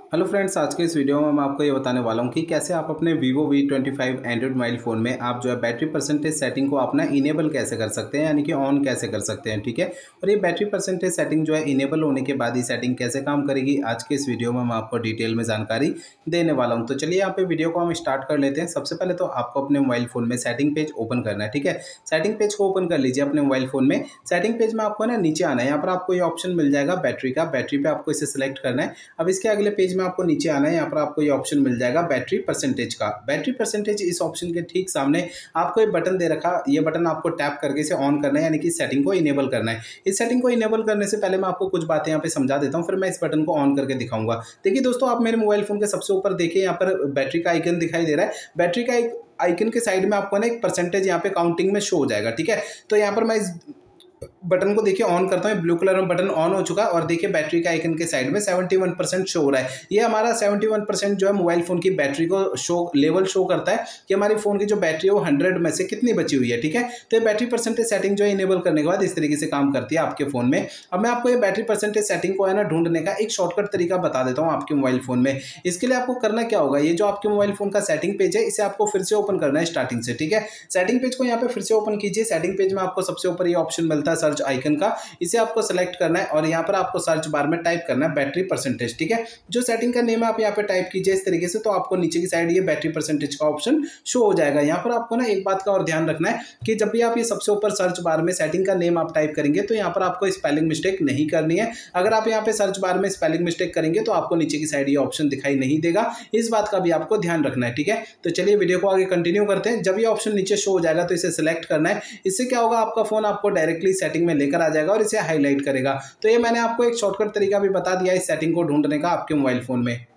Hello friends, आज के इस वीडियो में मैं आपको ये बताने वाला हूँ कि कैसे आप अपने Vivo V25 Android mobile phone में आप जो है बैटरी परसेंटेज सेटिंग को अपना इनेबल कैसे कर सकते हैं, यानी कि ऑन कैसे कर सकते हैं। ठीक है। और ये बैटरी परसेंटेज सेटिंग जो है इनेबल होने के बाद ये सेटिंग कैसे काम करेगी, आज के इस वीडियो में मैं आपको डिटेल में जानकारी देने वाला हूँ। तो चलिए यहाँ पे वीडियो को हम स्टार्ट कर लेते हैं। सबसे पहले तो आपको अपने मोबाइल फ़ोन में सेटिंग पेज ओपन करना है। ठीक है। सेटिंग पेज को ओपन कर लीजिए अपने मोबाइल फ़ोन में। सेटिंग पेज में आपको ना नीचे आना है, यहाँ पर आपको ये ऑप्शन मिल जाएगा बैटरी का। बैटरी पे आपको इसे सिलेक्ट करना है। अब इसके अगले पेज में आपको नीचे आना है, यहाँ पर आपको ये ऑप्शन मिल जाएगा बैटरी परसेंटेज का। बैटरी परसेंटेज इस ऑप्शन के ठीक सामने आपको एक बटन दे रखा, ये बटन आपको टैप करके इसे ऑन करना है, यानी कि सेटिंग को इनेबल करना है। इस सेटिंग को इनेबल करने से पहले मैं आपको कुछ बातें यहाँ पे समझा देता हूँ, फिर मैं इस बटन को ऑन करके दिखाऊंगा। देखिए दोस्तों, आप मेरे मोबाइल फोन के सबसे ऊपर देखिए, यहाँ पर बैटरी का आइकन दिखाई दे रहा है। बैटरी का एक आइकन के साइड में आपको ना एक परसेंटेज यहाँ पे काउंटिंग में शो हो जाएगा। ठीक है। तो यहाँ पर मैं इस बटन को देखिए ऑन करता हूँ, ब्लू कलर में बटन ऑन हो चुका है और देखिए बैटरी का आइकन के साइड में 71% शो हो रहा है। ये हमारा 71% जो है मोबाइल फोन की बैटरी को लेवल शो करता है कि हमारी फोन की जो बैटरी है वो 100 में से कितनी बची हुई है। ठीक है। तो ये बैटरी परसेंटेज सेटिंग जो है इनेबल करने के बाद इस तरीके से काम करती है आपके फोन में। अब मैं आपको ये बैटरी परसेंटेज सेटिंग को है ना ढूंढने का एक शॉर्टकट तरीका बता देता हूँ आपके मोबाइल फोन में। इसके लिए आपको करना क्या होगा, ये जो आपके मोबाइल फोन का सेटिंग पेज है इसे आपको फिर से ओपन करना है स्टार्टिंग से। ठीक है। सेटिंग पेज को यहाँ पे फिर से ओपन कीजिए। सेटिंग पेज में आपको सबसे ऊपर ये ऑप्शन मिलता है सर्च आइकन का, इसे आपको सेलेक्ट करना है और यहाँ पर आपको सर्च बार में टाइप करना है बैटरी परसेंटेज। ठीक है। जो सेटिंग का नेम है आप यहाँ पे टाइप कीजिए इस तरीके से, तो आपको नीचे की साइड ये बैटरी परसेंटेज का ऑप्शन शो हो जाएगा। यहाँ पर आपको ना एक बात का और ध्यान रखना है कि जब भी आप ये सबसे ऊपर सर्च बार में सेटिंग का नेम आप टाइप करेंगे तो यहाँ पर आपको स्पेलिंग मिस्टेक नहीं करनी है। अगर आप यहाँ पे सर्च बार में स्पेलिंग मिस्टेक करेंगे तो आपको नीचे की साइड ये ऑप्शन दिखाई नहीं देगा। इस बात का भी आपको ध्यान रखना है। ठीक है। तो चलिए वीडियो को आगे कंटिन्यू करते हैं। जब ये ऑप्शन नीचे शो हो जाएगा तो इसे सिलेक्ट करना है। इससे क्या होगा, आपका फोन आपको डायरेक्टली सेटिंग में लेकर आ जाएगा और इसे हाईलाइट करेगा। तो ये मैंने आपको एक शॉर्टकट तरीका भी बता दिया इस सेटिंग को ढूंढने का आपके मोबाइल फोन में।